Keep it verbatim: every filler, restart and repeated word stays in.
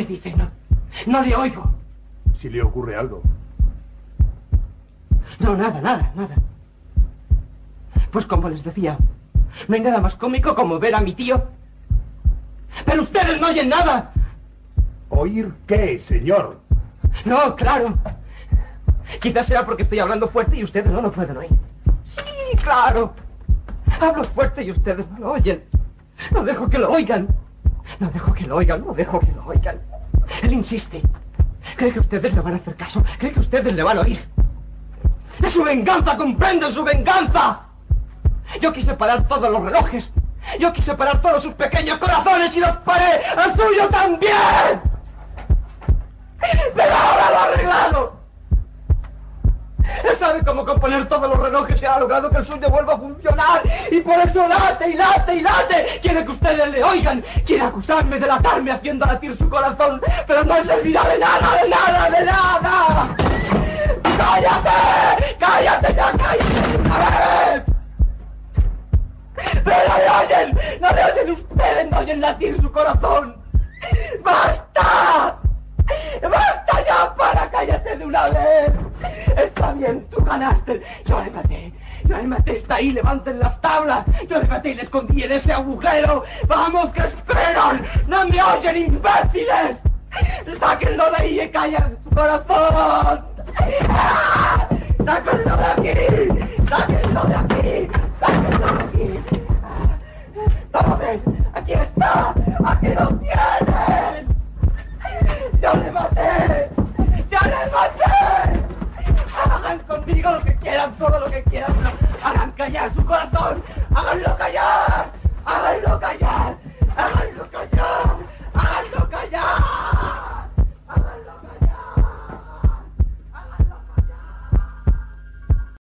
¿Qué dice? No, no le oigo. Si le ocurre algo. No, nada, nada, nada. Pues como les decía, no hay nada más cómico como ver a mi tío. Pero ustedes no oyen nada. ¿Oír qué, señor? No, claro. Quizás sea porque estoy hablando fuerte y ustedes no lo pueden oír. Sí, claro. Hablo fuerte y ustedes no lo oyen. No dejo que lo oigan. No dejo que lo oigan, no dejo que lo oigan. Él insiste. Cree que ustedes le van a hacer caso. Cree que ustedes le van a oír. ¡Es su venganza! ¡Comprenden su venganza! Yo quise parar todos los relojes. Yo quise parar todos sus pequeños corazones y los paré. ¡El suyo también! ¡Pero ahora lo ha arreglado! Él sabe cómo componer todos los relojes y ha logrado que el suyo vuelva a funcionar. Y por eso late y late y late. Quiere que ustedes le oigan. Quiere acusarme de latarme haciendo latir su corazón. Pero no servirá de nada, de nada, de nada. ¡Cállate! ¡Cállate ya! ¡Cállate una vez! ¡Pero no le oyen! ¡No le oyen ustedes! ¡No oyen latir su corazón! ¡Basta! ¡Basta ya! ¡Para! ¡Cállate de una vez! Está bien, tú ganaste. Yo le maté. Yo le maté. Está ahí, levanten las tablas. Yo le maté y le escondí en ese agujero. ¡Vamos, que esperan! ¡No me oyen, imbéciles! ¡Sáquenlo de ahí y callen su corazón! ¡Ah! ¡Sáquenlo de aquí! ¡Sáquenlo de aquí! ¡Sáquenlo de aquí! ¡Tomen! ¡Aquí está! ¡Aquí lo tienen! ¡Yo le maté! ¡Yo le maté! Hagan conmigo lo que quieran, todo lo que quieran, pero hagan callar su corazón. Háganlo callar. Háganlo